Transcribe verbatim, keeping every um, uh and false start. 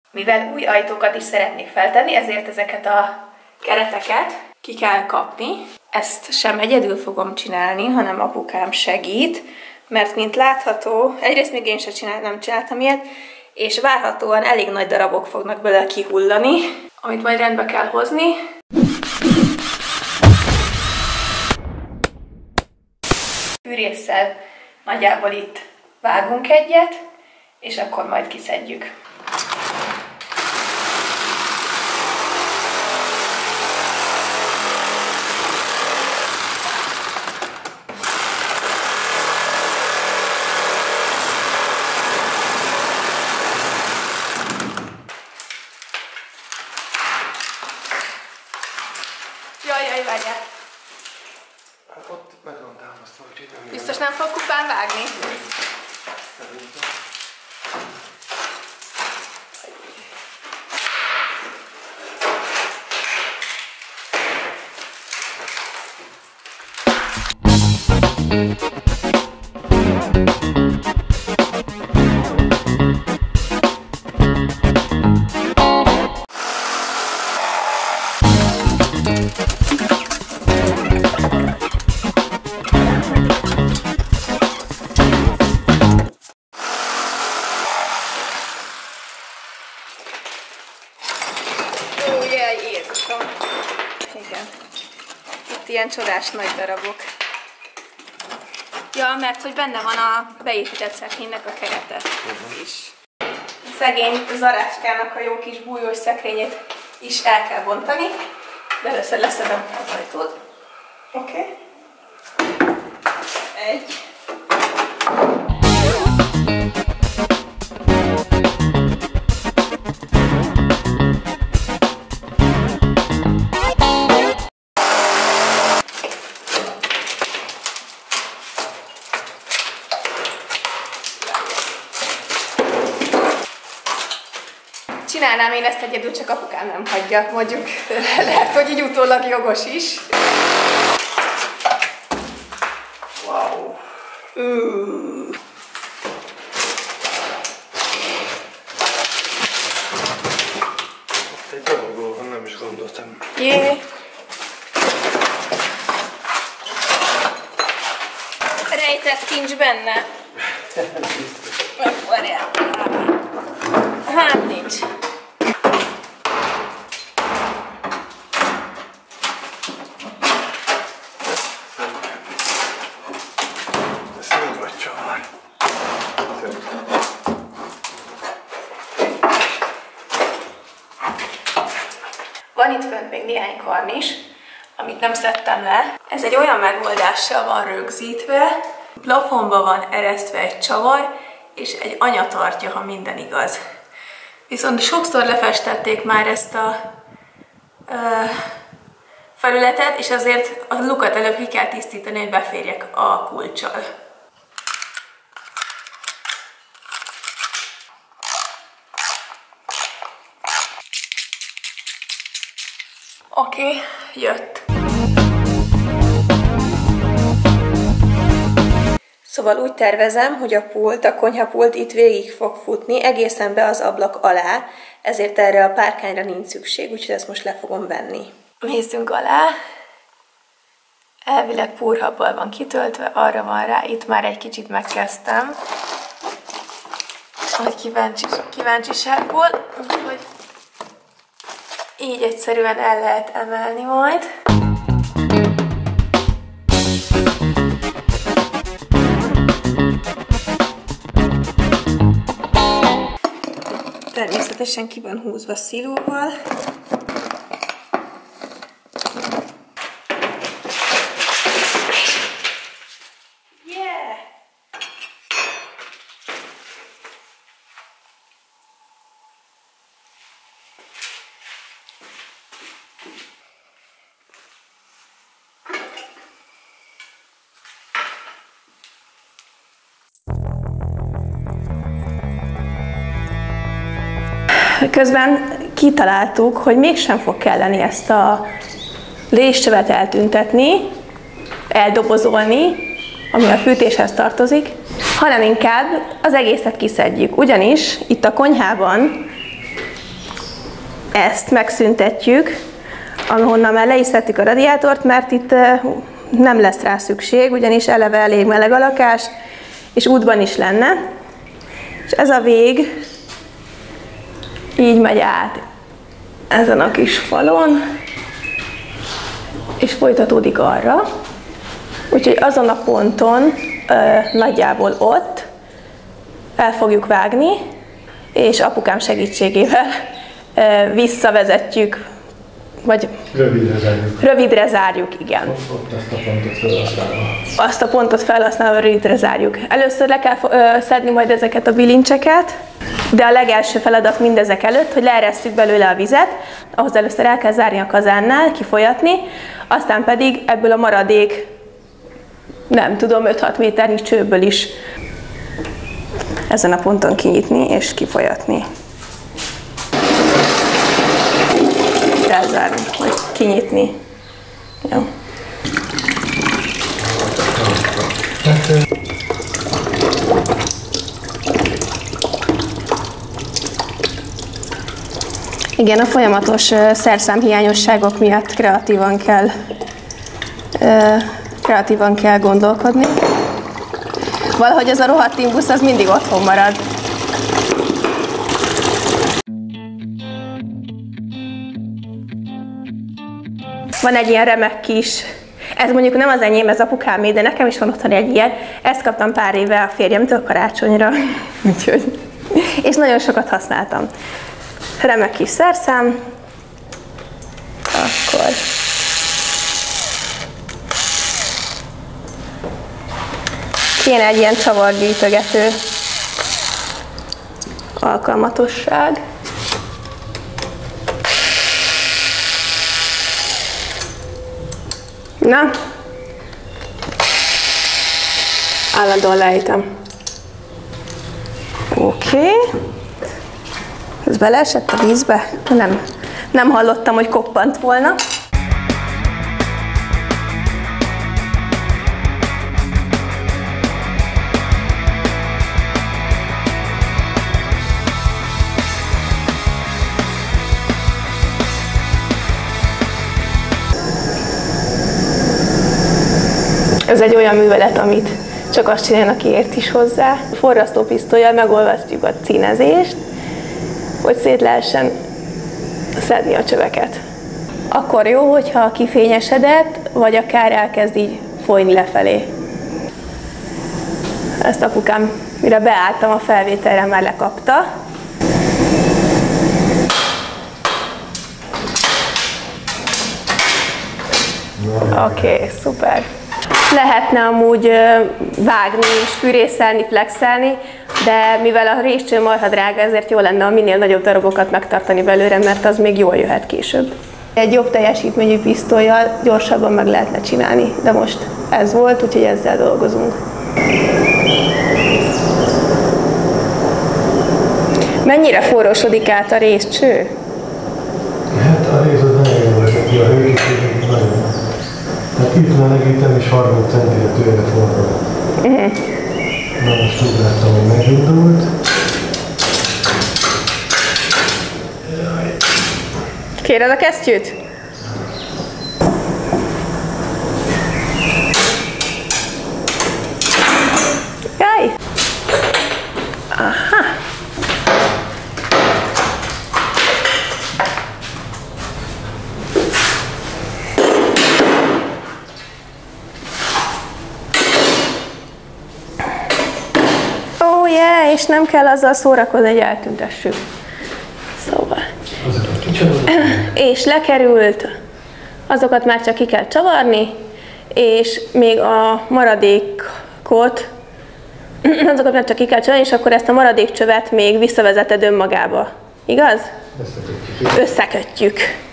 Mivel új ajtókat is szeretnék feltenni, ezért ezeket a kereteket ki kell kapni. Ezt sem egyedül fogom csinálni, hanem apukám segít, mert mint látható, egyrészt még én sem csinál, nem csináltam ilyet, és várhatóan elég nagy darabok fognak belőle kihullani, amit majd rendbe kell hozni. Fűrésszel nagyjából itt vágunk egyet, és akkor majd kiszedjük. Jaj, jaj, várjál! Hát ott meg van támasztva, úgyhogy nem. Biztos nem fog kupán vágni? Igen. Itt ilyen csodás nagy darabok. Ja, mert hogy benne van a beépített szekrénynek a kerete uh-huh. is. A szegény Zaráskának a jó kis bújós szekrényét is el kell bontani, de először leszedem az ajtót. Oké. Okay. Egy. Csinálnám én ezt egyedül, csak apukám nem hagyja, mondjuk lehet, hogy így utólag jogos is. Wow! Uh. Egy dologról van, nem is gondoltam. Jé! Rejtett kincs benne. Várjál. Hát nincs. Van itt fönt még néhány karnis, amit nem szedtem le. Ez egy olyan megoldással van rögzítve, plafonba van eresztve egy csavar, és egy anya tartja, ha minden igaz. Viszont sokszor lefestették már ezt a ö, felületet, és azért a lukat előbb ki kell tisztítani, hogy beférjek a kulccsal. Oké, okay, jött. Szóval úgy tervezem, hogy a pult, a konyhapult itt végig fog futni, egészen be az ablak alá, ezért erre a párkányra nincs szükség, úgyhogy ezt most le fogom venni. Nézzünk alá. Elvileg púrhabbal van kitöltve, arra van rá, itt már egy kicsit megkezdtem. Hogy kíváncsi, kíváncsiságból, úgyhogy így egyszerűen el lehet emelni majd. Természetesen ki van húzva szilóval. Yeah! Közben kitaláltuk, hogy mégsem fog kelleni ezt a léscsövet eltüntetni, eldobozolni, ami a fűtéshez tartozik, hanem inkább az egészet kiszedjük. Ugyanis itt a konyhában ezt megszüntetjük, ahonnan már le is szedtük a radiátort, mert itt nem lesz rá szükség, ugyanis eleve elég meleg a lakás, és útban is lenne. És ez a vég így megy át ezen a kis falon, és folytatódik arra. Úgyhogy azon a ponton, nagyjából ott el fogjuk vágni, és apukám segítségével visszavezetjük, vagy rövidre zárjuk. Rövidre zárjuk, igen. Ott, ott azt a pontot felhasználva. Azt a pontot felhasználva rövidre zárjuk. Először le kell ö, szedni majd ezeket a bilincseket, de a legelső feladat mindezek előtt, hogy leeresztjük belőle a vizet, ahhoz először el kell zárni a kazánnál, kifolyatni, aztán pedig ebből a maradék, nem tudom, öt-hat méternyi csőből is ezen a ponton kinyitni és kifolyatni. Elzárni, vagy kinyitni. Jó. Igen, a folyamatos uh, szerszámhiányosságok miatt kreatívan kell, uh, kreatívan kell gondolkodni. Valahogy ez a rohadt imbusz az mindig otthon marad. Van egy ilyen remek kis, ez mondjuk nem az enyém, ez apukámé, de nekem is van otthon egy ilyen. Ezt kaptam pár éve a férjemtől karácsonyra, úgyhogy, és nagyon sokat használtam. Remek kis szerszám, akkor kéne egy ilyen csavargyűjtögető alkalmatosság. Na, állandóan lejtem. Oké. Okay. Ez beleesett a vízbe? Nem. Nem hallottam, hogy koppant volna. Ez egy olyan művelet, amit csak azt csinálnak, aki ért is hozzá. Forrasztópisztollyal megolvasztjuk a színezést, hogy szét lehessen szedni a csöveket. Akkor jó, hogyha kifényesedett, vagy akár elkezd így folyni lefelé. Ezt apukám, mire beálltam a felvételre, már lekapta. Oké, okay, szuper. Lehetne amúgy vágni és fűrészelni, flexelni, de mivel a réscső marha drága, ezért jó lenne a minél nagyobb darabokat megtartani belőle, mert az még jól jöhet később. Egy jobb teljesítményű pisztollyal gyorsabban meg lehetne csinálni, de most ez volt, úgyhogy ezzel dolgozunk. Mennyire forrósodik át a réscső? Hát a rész az nagyon jó volt, aki a hőképesség nagyon. Hát itt melegítem és harminc centire tőle forró. Uh-huh. Na most úgy láttam, hogy megindult. Kéred a kesztyűt? Jaj! Aha! Oh yeah, és nem kell azzal szórakozni, hogy eltüntessük. Szóval. És lekerült, azokat már csak ki kell csavarni, és még a maradékot, azokat már csak ki kell csavarni, és akkor ezt a maradékcsövet még visszavezeted önmagába. Igaz? Összekötjük. Összekötjük.